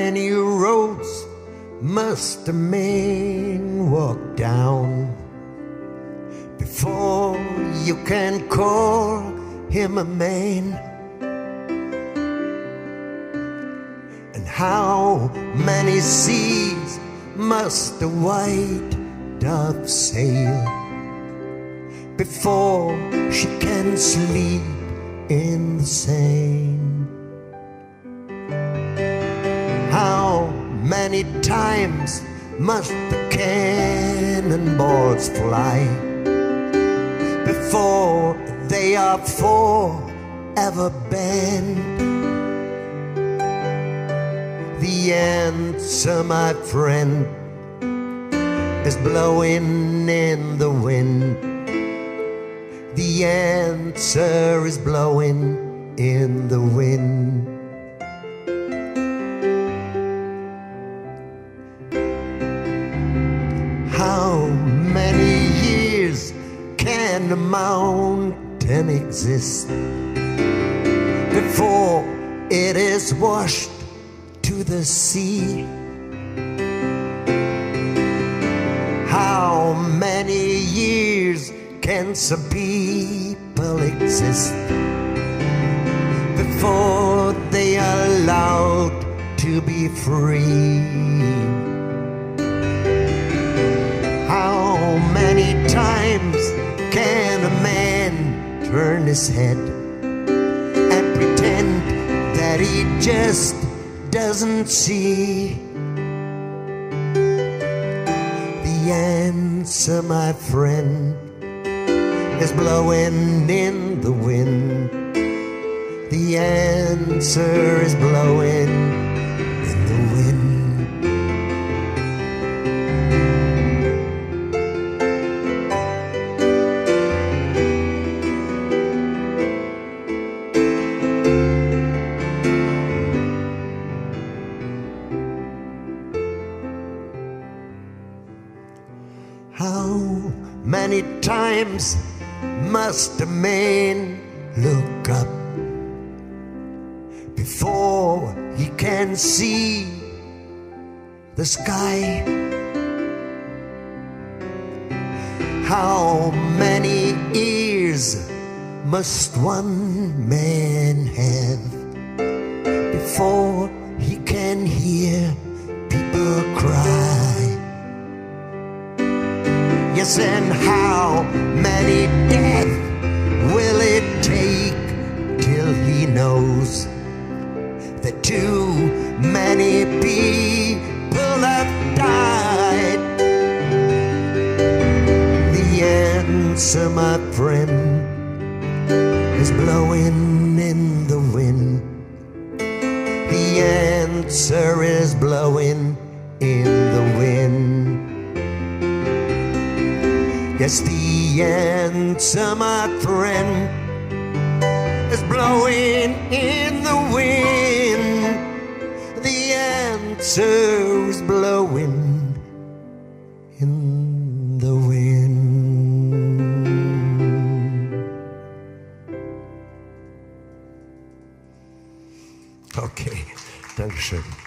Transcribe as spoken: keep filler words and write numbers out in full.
many roads must a man walk down before you can call him a man? And how many seas must a white dove sail before she can sleep in the sand? How many times must the cannonballs fly before they are forever banned? The answer, my friend, is blowing in the wind. The answer is blowing in the wind. How many years can a mountain exist before it is washed to the sea? How many years can some people exist before they are allowed to be free? How many times can a man turn his head and pretend that he just doesn't see? The answer, my friend, is blowing in the wind. The answer is blowing in the wind. How many times must a man look up before he can see the sky? How many ears must one man have before he can hear people cry? Yes, and how many deaths will it take till he knows that too many people have died? The answer, my friend, is blowing in the wind. The answer is blowing in the wind. Yes, the answer, my friend, is blowing in the wind. The answer is blowing in the wind. Okay, Dankeschön.